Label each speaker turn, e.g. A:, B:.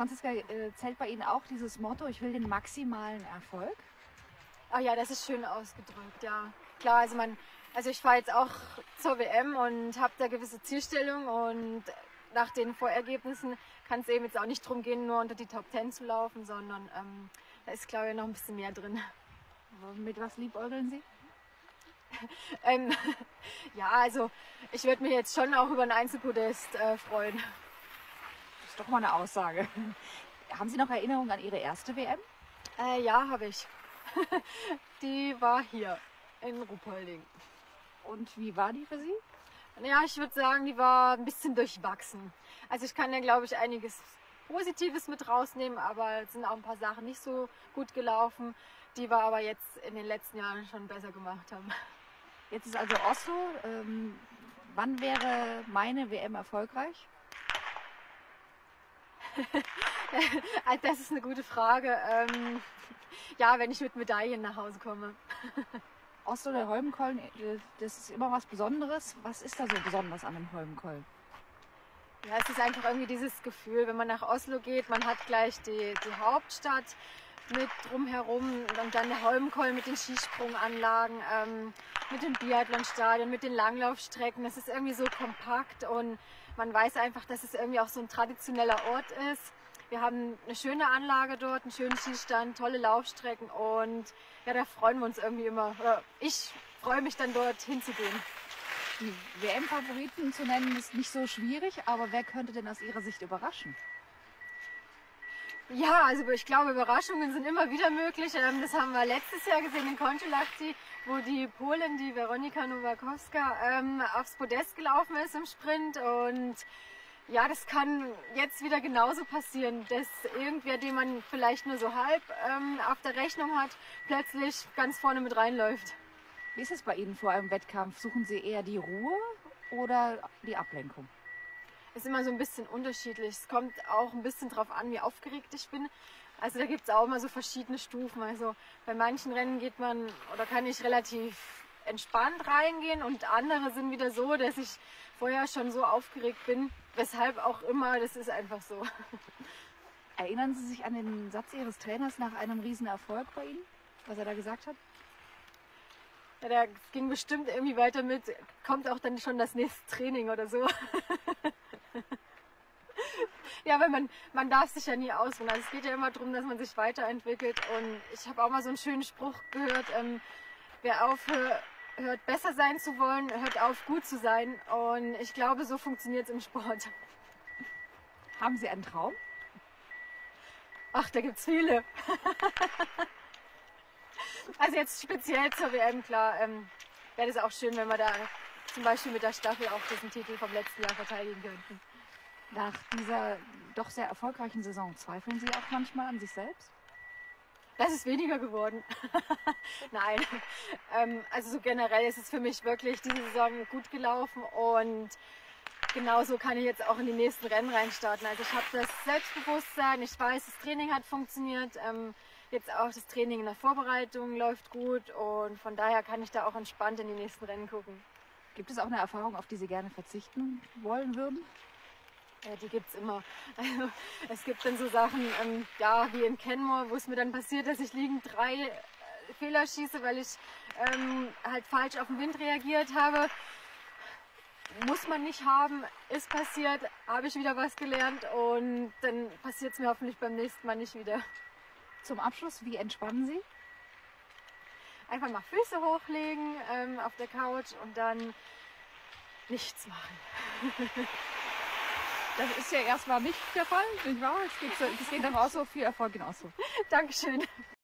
A: Franziska, zählt bei Ihnen auch dieses Motto, ich will den maximalen Erfolg?
B: Ah ja, das ist schön ausgedrückt, ja. Klar, also ich fahre jetzt auch zur WM und habe da gewisse Zielstellungen und nach den Vorergebnissen kann es eben jetzt auch nicht darum gehen, nur unter die Top 10 zu laufen, sondern da ist, glaube ich, noch ein bisschen mehr drin.
A: Mit was liebäugeln Sie?
B: Ja, also ich würde mich jetzt schon auch über ein Einzelpodest freuen.
A: Das ist doch mal eine Aussage. Haben Sie noch Erinnerungen an Ihre erste WM?
B: Ja, habe ich. Die war hier in Ruppolding.
A: Und wie war die für Sie?
B: Ja, ich würde sagen, die war ein bisschen durchwachsen. Also ich kann ja, glaube ich, einiges Positives mit rausnehmen, aber es sind auch ein paar Sachen nicht so gut gelaufen, die wir aber jetzt in den letzten Jahren schon besser gemacht haben.
A: Jetzt ist also Oslo. Wann wäre meine WM erfolgreich?
B: Das ist eine gute Frage. Ja, wenn ich mit Medaillen nach Hause komme.
A: Oslo, der Holmenkollen, das ist immer was Besonderes. Was ist da so besonders an dem Holmenkollen?
B: Ja, es ist einfach irgendwie dieses Gefühl, wenn man nach Oslo geht, man hat gleich die Hauptstadt mit drumherum und dann der Holmenkollen mit den Skisprunganlagen, mit dem Biathlonstadion, mit den Langlaufstrecken. Das ist irgendwie so kompakt und man weiß einfach, dass es irgendwie auch so ein traditioneller Ort ist. Wir haben eine schöne Anlage dort, einen schönen Skistand, tolle Laufstrecken und ja, da freuen wir uns irgendwie immer. Oder ich freue mich dann dort hinzugehen.
A: Die WM-Favoriten zu nennen ist nicht so schwierig, aber wer könnte denn aus Ihrer Sicht überraschen?
B: Ja, also ich glaube, Überraschungen sind immer wieder möglich. Das haben wir letztes Jahr gesehen in Kontiolahti, wo die Polin, die Weronika Nowakowska, aufs Podest gelaufen ist im Sprint. Und ja, das kann jetzt wieder genauso passieren, dass irgendwer, den man vielleicht nur so halb auf der Rechnung hat, plötzlich ganz vorne mit reinläuft.
A: Wie ist es bei Ihnen vor einem Wettkampf? Suchen Sie eher die Ruhe oder die Ablenkung?
B: Ist immer so ein bisschen unterschiedlich. Es kommt auch ein bisschen drauf an, wie aufgeregt ich bin. Also da gibt es auch immer so verschiedene Stufen. Also bei manchen Rennen geht man oder kann ich relativ entspannt reingehen und andere sind wieder so, dass ich vorher schon so aufgeregt bin. Weshalb auch immer, das ist einfach so.
A: Erinnern Sie sich an den Satz Ihres Trainers nach einem Riesenerfolg bei Ihnen, was er da gesagt hat?
B: Ja, der ging bestimmt irgendwie weiter mit, kommt auch dann schon das nächste Training oder so. Ja, weil man darf sich ja nie ausruhen. Also es geht ja immer darum, dass man sich weiterentwickelt. Und ich habe auch mal so einen schönen Spruch gehört, wer aufhört, besser sein zu wollen, hört auf, gut zu sein. Und ich glaube, so funktioniert es im Sport.
A: Haben Sie einen Traum?
B: Ach, da gibt es viele. Also jetzt speziell zur WM, klar, wäre das auch schön, wenn wir da zum Beispiel mit der Staffel auch diesen Titel vom letzten Jahr verteidigen könnten.
A: Nach dieser doch sehr erfolgreichen Saison zweifeln Sie auch manchmal an sich selbst?
B: Das ist weniger geworden. Nein, also so generell ist es für mich wirklich diese Saison gut gelaufen und genauso kann ich jetzt auch in die nächsten Rennen reinstarten. Also ich habe das Selbstbewusstsein, ich weiß, das Training hat funktioniert, jetzt auch das Training in der Vorbereitung läuft gut und von daher kann ich da auch entspannt in die nächsten Rennen gucken.
A: Gibt es auch eine Erfahrung, auf die Sie gerne verzichten wollen würden?
B: Ja, die gibt es immer. Also, es gibt dann so Sachen, ja, wie in Kenmore, wo es mir dann passiert, dass ich liegend 3 Fehler schieße, weil ich halt falsch auf den Wind reagiert habe. Muss man nicht haben, ist passiert, habe ich wieder was gelernt und dann passiert es mir hoffentlich beim nächsten Mal nicht wieder.
A: Zum Abschluss, wie entspannen Sie?
B: Einfach mal Füße hochlegen auf der Couch und dann nichts machen.
A: Das ist ja erstmal nicht der Fall, nicht wahr? Es geht dann auch so viel Erfolg in Oslo.
B: Dankeschön.